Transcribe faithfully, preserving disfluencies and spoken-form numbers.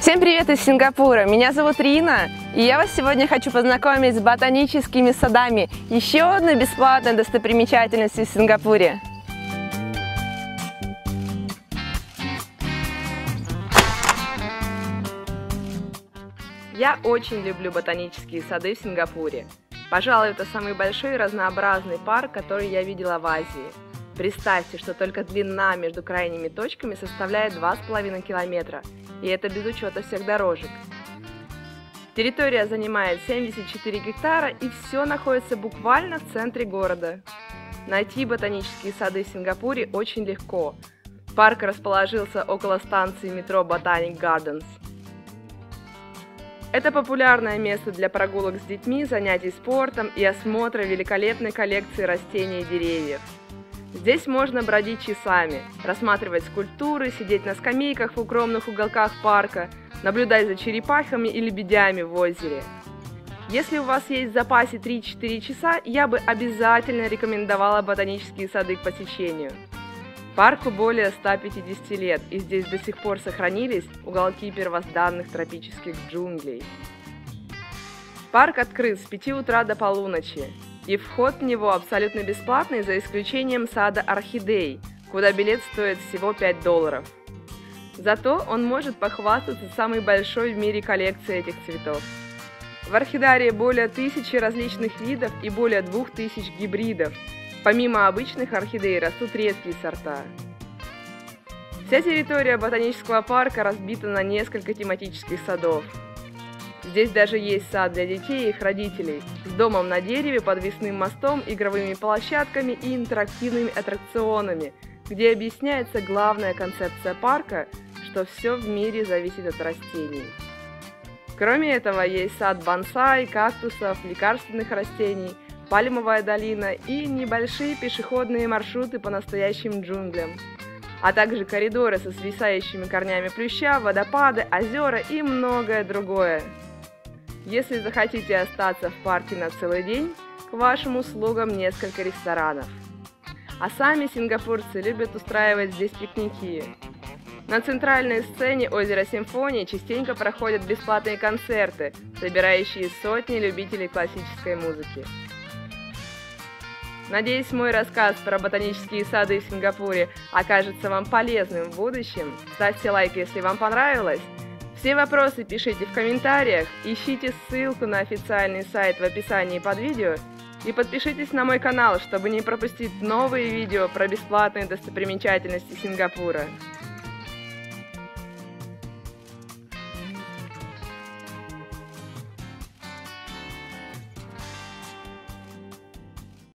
Всем привет из Сингапура! Меня зовут Рина, и я вас сегодня хочу познакомить с ботаническими садами, еще одной бесплатной достопримечательностью в Сингапуре. Я очень люблю ботанические сады в Сингапуре. Пожалуй, это самый большой и разнообразный парк, который я видела в Азии. Представьте, что только длина между крайними точками составляет два с половиной километра, и это без учета всех дорожек. Территория занимает семьдесят четыре гектара, и все находится буквально в центре города. Найти ботанические сады в Сингапуре очень легко. Парк расположился около станции метро Botanic Gardens. Это популярное место для прогулок с детьми, занятий спортом и осмотра великолепной коллекции растений и деревьев. Здесь можно бродить часами, рассматривать скульптуры, сидеть на скамейках в укромных уголках парка, наблюдать за черепахами и лебедями в озере. Если у вас есть в запасе три-четыре часа, я бы обязательно рекомендовала ботанические сады к посещению. Парку более ста пятидесяти лет, и здесь до сих пор сохранились уголки первозданных тропических джунглей. Парк открыт с пяти утра до полуночи, и вход в него абсолютно бесплатный, за исключением сада орхидей, куда билет стоит всего пять долларов. Зато он может похвастаться самой большой в мире коллекцией этих цветов. В орхидарии более тысячи различных видов и более двух тысяч гибридов. Помимо обычных орхидей растут редкие сорта. Вся территория ботанического парка разбита на несколько тематических садов. Здесь даже есть сад для детей и их родителей, с домом на дереве, подвесным мостом, игровыми площадками и интерактивными аттракционами, где объясняется главная концепция парка, что все в мире зависит от растений. Кроме этого, есть сад бонсай, кактусов, лекарственных растений, пальмовая долина и небольшие пешеходные маршруты по настоящим джунглям, а также коридоры со свисающими корнями плюща, водопады, озера и многое другое. Если захотите остаться в парке на целый день, к вашим услугам несколько ресторанов. А сами сингапурцы любят устраивать здесь пикники. На центральной сцене озера Симфонии частенько проходят бесплатные концерты, собирающие сотни любителей классической музыки. Надеюсь, мой рассказ про ботанические сады в Сингапуре окажется вам полезным в будущем. Ставьте лайк, если вам понравилось. Все вопросы пишите в комментариях, ищите ссылку на официальный сайт в описании под видео и подпишитесь на мой канал, чтобы не пропустить новые видео про бесплатные достопримечательности Сингапура.